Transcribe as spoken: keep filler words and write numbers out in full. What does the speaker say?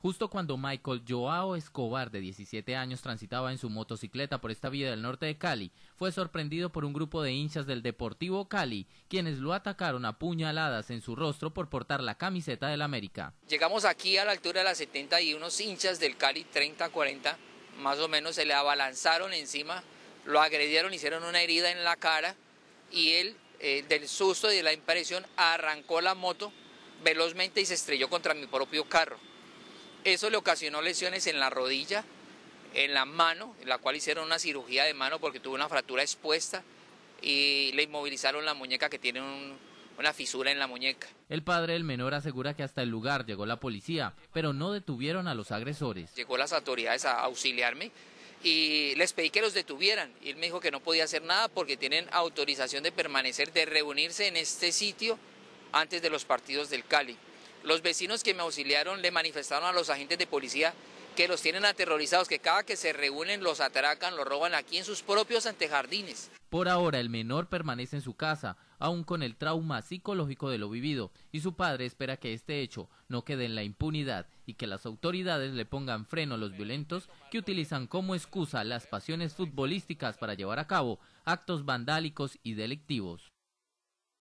Justo cuando Michael Joao Escobar, de diecisiete años, transitaba en su motocicleta por esta vía del norte de Cali, fue sorprendido por un grupo de hinchas del Deportivo Cali, quienes lo atacaron a puñaladas en su rostro por portar la camiseta del América. Llegamos aquí a la altura de las setenta y unos hinchas del Cali, treinta, cuarenta, más o menos, se le abalanzaron encima, lo agredieron, hicieron una herida en la cara y él, eh, del susto y de la impresión, arrancó la moto velozmente y se estrelló contra mi propio carro. Eso le ocasionó lesiones en la rodilla, en la mano, en la cual hicieron una cirugía de mano porque tuvo una fractura expuesta y le inmovilizaron la muñeca, que tiene un, una fisura en la muñeca. El padre del menor asegura que hasta el lugar llegó la policía, pero no detuvieron a los agresores. Llegó las autoridades a auxiliarme y les pedí que los detuvieran. Y él me dijo que no podía hacer nada porque tienen autorización de permanecer, de reunirse en este sitio antes de los partidos del Cali. Los vecinos que me auxiliaron le manifestaron a los agentes de policía que los tienen aterrorizados, que cada que se reúnen los atracan, los roban aquí en sus propios antejardines. Por ahora el menor permanece en su casa, aún con el trauma psicológico de lo vivido, y su padre espera que este hecho no quede en la impunidad y que las autoridades le pongan freno a los violentos que utilizan como excusa las pasiones futbolísticas para llevar a cabo actos vandálicos y delictivos.